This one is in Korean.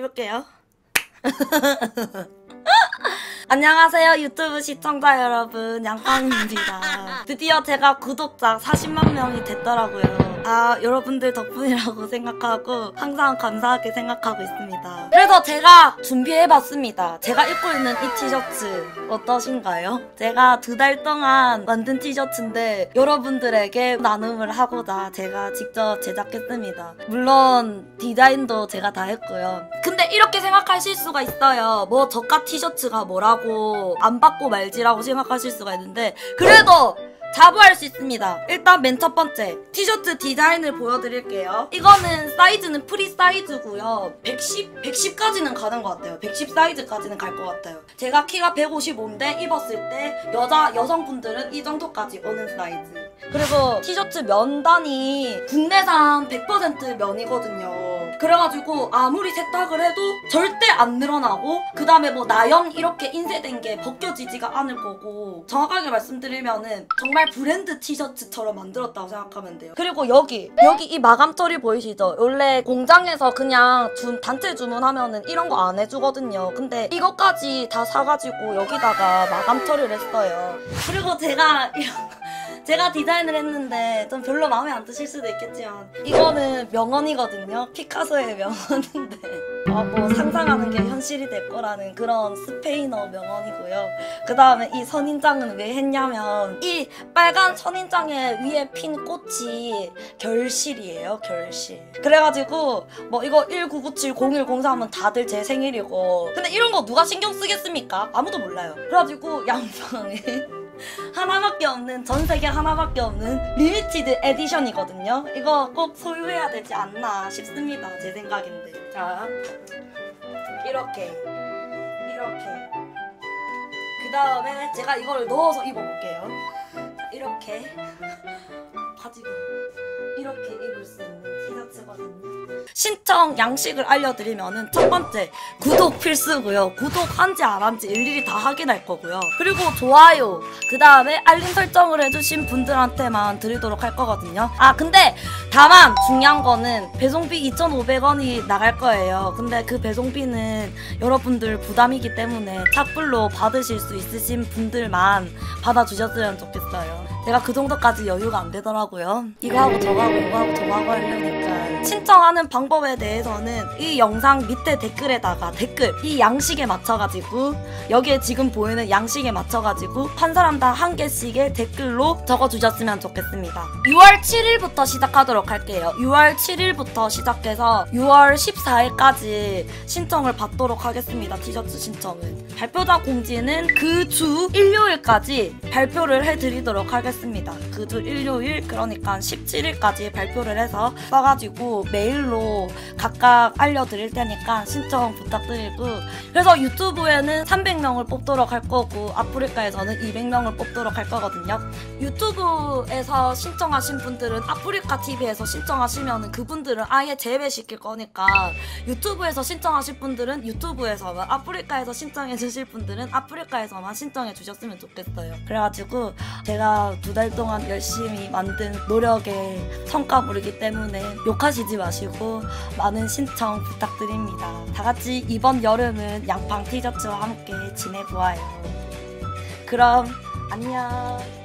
해볼게요. 안녕하세요 유튜브 시청자 여러분, 양팡입니다. 드디어 제가 구독자 40만 명이 됐더라고요. 여러분들 덕분이라고 생각하고 항상 감사하게 생각하고 있습니다. 그래서 제가 준비해봤습니다. 제가 입고 있는 이 티셔츠 어떠신가요? 제가 2달 동안 만든 티셔츠인데 여러분들에게 나눔을 하고자 제가 직접 제작했습니다. 물론 디자인도 제가 다 했고요. 근데 이렇게 생각하실 수가 있어요. 뭐 저가 티셔츠가 뭐라고 안 받고 말지라고 생각하실 수가 있는데, 그래도 자부할 수 있습니다. 일단 맨 첫 번째 티셔츠 디자인을 보여드릴게요. 이거는 사이즈는 프리 사이즈고요. 110까지는 가는 것 같아요. 110 사이즈까지는 갈 것 같아요. 제가 키가 155인데 입었을 때 여성분들은 이 정도까지 오는 사이즈. 그리고 티셔츠 면단이 국내산 100% 면이거든요. 그래가지고 아무리 세탁을 해도 절대 안 늘어나고, 그 다음에 뭐 나염 이렇게 인쇄된 게 벗겨지지가 않을 거고, 정확하게 말씀드리면은 정말 브랜드 티셔츠처럼 만들었다고 생각하면 돼요. 그리고 여기 이 마감처리 보이시죠? 원래 공장에서 그냥 단체 주문하면은 이런 거 안 해주거든요. 근데 이것까지 다 사가지고 여기다가 마감 처리를 했어요. 그리고 제가 디자인을 했는데 좀 별로 마음에 안 드실 수도 있겠지만, 이거는 명언이거든요. 피카소의 명언인데 뭐 상상하는 게 현실이 될 거라는 그런 스페인어 명언이고요. 그 다음에 이 선인장은 왜 했냐면, 이 빨간 선인장에 위에 핀 꽃이 결실이에요. 결실. 그래가지고 뭐 이거 1997 0104 하면 다들 제 생일이고, 근데 이런 거 누가 신경 쓰겠습니까? 아무도 몰라요. 그래가지고 양방에 하나밖에 없는, 전 세계 하나밖에 없는 리미티드 에디션이거든요. 이거 꼭 소유해야 되지 않나 싶습니다. 제 생각인데. 자, 이렇게 그 다음에 제가 이걸 넣어서 입어볼게요. 자, 이렇게 가지고 이렇게 입을 수 있는 티셔츠거든요. 신청 양식을 알려드리면은, 첫 번째 구독 필수고요. 구독한지 안 한지 일일이 다 확인할 거고요. 그리고 좋아요, 그 다음에 알림 설정을 해주신 분들한테만 드리도록 할 거거든요. 근데 다만 중요한 거는 배송비 2,500원이 나갈 거예요. 근데 그 배송비는 여러분들 부담이기 때문에 착불로 받으실 수 있으신 분들만 받아주셨으면 좋겠어요. 제가 그 정도까지 여유가 안 되더라고요. 이거 하고 저거 하고 이거 하고 저거 하고 하려니까. 신청하는 방법에 대해서는 이 영상 밑에 댓글에다가 이 양식에 맞춰가지고, 여기에 지금 보이는 양식에 맞춰가지고 한 사람당 1개씩의 댓글로 적어주셨으면 좋겠습니다. 6월 7일부터 시작하도록 할게요. 6월 7일부터 시작해서 6월 14일까지 신청을 받도록 하겠습니다. 티셔츠 신청은. 발표자 공지는 그 주 일요일까지 발표를 해드리도록 하겠습니다. 그 주 일요일, 그러니까 17일까지 발표를 해서 써가지고 메일로 각각 알려드릴 테니까 신청 부탁드리고, 그래서 유튜브에는 300명을 뽑도록 할 거고 아프리카에서는 200명을 뽑도록 할 거거든요. 유튜브에서 신청하신 분들은 아프리카 TV에서 신청하시면은 그분들은 아예 제외시킬 거니까, 유튜브에서 신청하실 분들은 유튜브에서만, 아프리카에서 신청해 주실 분들은 아프리카에서만 신청해 주셨으면 좋겠어요. 그래가지고 제가 2달 동안 열심히 만든 노력의 성과물이기 때문에 욕하시지 마시고 많은 신청 부탁드립니다. 다같이 이번 여름은 양팡 티셔츠와 함께 지내보아요. 그럼 안녕.